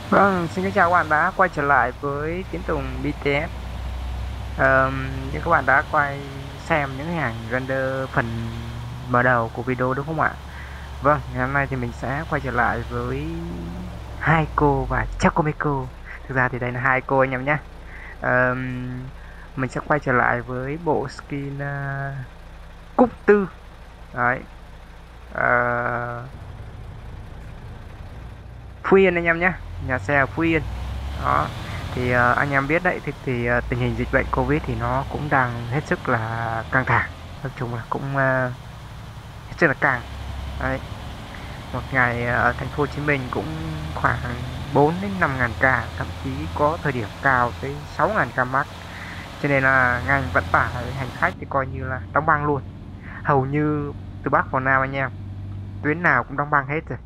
Vâng, xin kính chào các bạn đã quay trở lại với Tiến Tùng BTS. Như các bạn đã xem những hình ảnh render phần mở đầu của video đúng không ạ? Vâng, ngày hôm nay thì mình sẽ quay trở lại với Haiko và Chakomeko. Thực ra thì đây là hai cô anh em nhé. Ờm, mình sẽ quay trở lại với bộ skin Cúc Tư. Đấy. Ờ, Phú Yên anh em nhé, nhà xe ở Phú Yên. Đó. Thì anh em biết đấy thì tình hình dịch bệnh Covid thì nó cũng đang hết sức là căng thẳng. Nói chung là cũng hết sức là căng. Đấy. Một ngày ở thành phố Hồ Chí Minh cũng khoảng 4 đến 5 ngàn ca, thậm chí có thời điểm cao tới 6 ngàn ca mắc. Cho nên là ngành vận tải hành khách thì coi như là đóng băng luôn. Hầu như từ Bắc vào Nam anh em, tuyến nào cũng đóng băng hết rồi.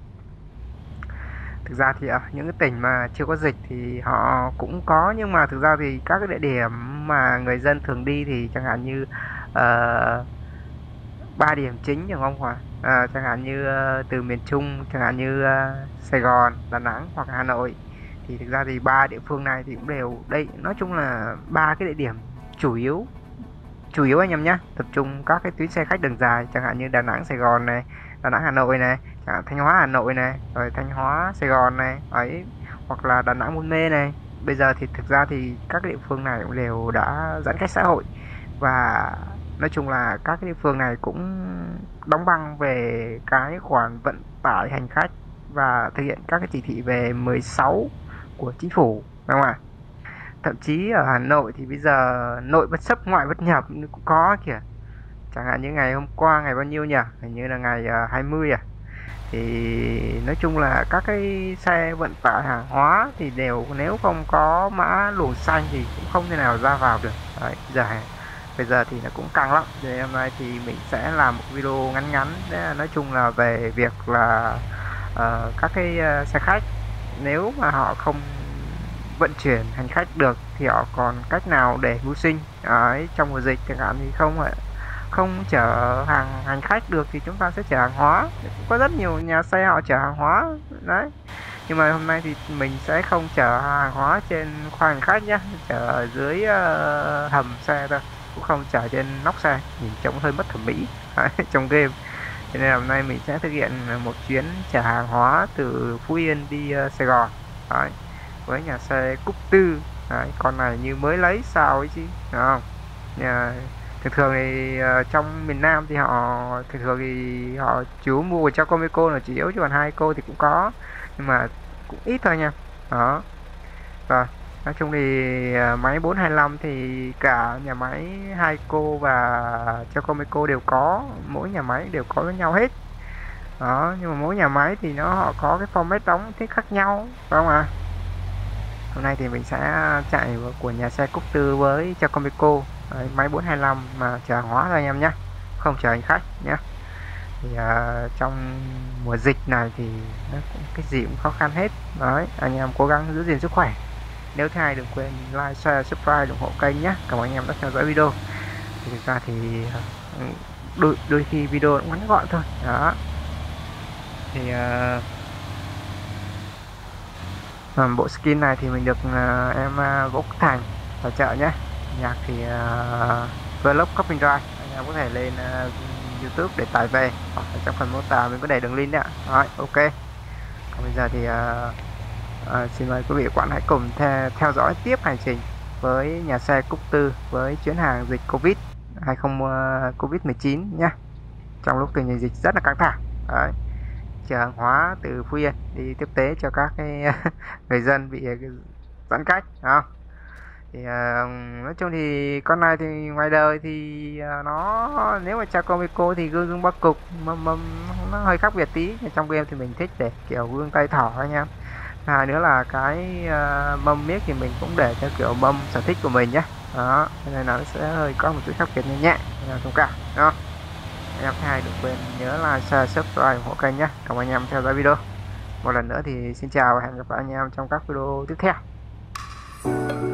Thực ra thì ở những cái tỉnh mà chưa có dịch thì họ cũng có, nhưng mà thực ra thì các cái địa điểm mà người dân thường đi thì chẳng hạn như ờ, 3 điểm chính đúng không ạ? Chẳng hạn như từ miền Trung, chẳng hạn như Sài Gòn, Đà Nẵng hoặc Hà Nội, thì thực ra thì ba địa phương này thì cũng đều đây, nói chung là ba cái địa điểm chủ yếu anh em nhé, tập trung các cái tuyến xe khách đường dài, chẳng hạn như Đà Nẵng Sài Gòn này, Đà Nẵng Hà Nội này, chẳng hạn Thanh Hóa Hà Nội này, rồi Thanh Hóa Sài Gòn này ấy, hoặc là Đà Nẵng Buôn Mê này. Bây giờ thì thực ra thì các cái địa phương này cũng đều đã giãn cách xã hội, và nói chung là các cái địa phương này cũng đóng băng về cái khoản vận tải hành khách và thực hiện các cái chỉ thị về 16 của chính phủ, đúng không ạ? Thậm chí ở Hà Nội thì bây giờ nội bất xuất ngoại bất nhập cũng có kìa. Chẳng hạn như ngày hôm qua, ngày bao nhiêu nhỉ? Hình như là ngày 20 à. Thì nói chung là các cái xe vận tải hàng hóa thì đều, nếu không có mã luồng xanh thì cũng không thể nào ra vào được. Đấy, bây giờ thì nó cũng căng lắm. Thì hôm nay thì mình sẽ làm một video ngắn ngắn, nói chung là về việc là các cái xe khách, nếu mà họ không vận chuyển hành khách được thì họ còn cách nào để mưu sinh ấy trong mùa dịch, chẳng hạn thì không chở hành khách được thì chúng ta sẽ chở hàng hóa. Có rất nhiều nhà xe họ chở hàng hóa đấy, nhưng mà hôm nay thì mình sẽ không chở hàng hóa trên khoang hành khách nhé, chở ở dưới hầm xe thôi, cũng không chở trên nóc xe, nhìn trông hơi mất thẩm mỹ đấy, trong game. Cho nên hôm nay mình sẽ thực hiện một chuyến chở hàng hóa từ Phú Yên đi Sài Gòn đấy, với nhà xe Cúc Tư. Đấy, con này như mới lấy sao ấy chứ, đúng không? Nhà, thường thường thì trong miền Nam thì thường thì họ chú mua cho Comico là chủ yếu, chứ còn hai cô thì cũng có, nhưng mà cũng ít thôi nha. Đó. Rồi, nói chung thì máy 425 thì cả nhà máy hai cô và cho Comico đều có, mỗi nhà máy đều có với nhau hết. Đó, nhưng mà mỗi nhà máy thì họ có cái format đóng thiết khác nhau, phải không ạ? Hôm nay thì mình sẽ chạy của nhà xe Cúc Tư với cho Comico. Đấy, máy 425 mà chở hàng hóa thôi anh em nhé, không chở hành khách nhé. Thì trong mùa dịch này thì nó cũng cái gì cũng khó khăn hết. Đấy, anh em cố gắng giữ gìn sức khỏe. Nếu thế này đừng quên like, share, subscribe, ủng hộ kênh nhé. Cảm ơn anh em đã theo dõi video. Thì thực ra thì đôi khi video cũng ngắn gọn thôi. Đó. Thì bộ skin này thì mình được em Vũ Quốc Thành tài trợ nhé. Nhạc thì Vlog Copyright, anh em có thể lên YouTube để tải về, hoặc ở trong phần mô tả mình có để đường link đấy ạ. Rồi, ok. Còn bây giờ thì xin mời quý vị và các bạn hãy cùng theo dõi tiếp hành trình với nhà xe Cúc Tư với chuyến hàng dịch Covid 20 Covid-19 nhé. Trong lúc tình hình dịch rất là căng thẳng. Đấy, chở hàng hóa từ Phú Yên đi tiếp tế cho các cái người dân bị giãn cách, không? Thì nói chung thì con này thì ngoài đời thì nó, nếu mà cha con với cô thì gương gương bắc cục mâm nó hơi khác biệt tí, trong game thì mình thích để kiểu gương tay thỏ anh em. Hai nữa là cái mâm miết thì mình cũng để theo kiểu mâm sở thích của mình nhé. Đó, nên là nó sẽ hơi có một chút khác biệt nhẹ nhẹ, thông cảm, đúng không? Anh em thứ hai đừng quên nhớ like, share, subscribe, ủng hộ kênh nhé. Cảm ơn anh em theo dõi video. Một lần nữa thì xin chào và hẹn gặp lại anh em trong các video tiếp theo.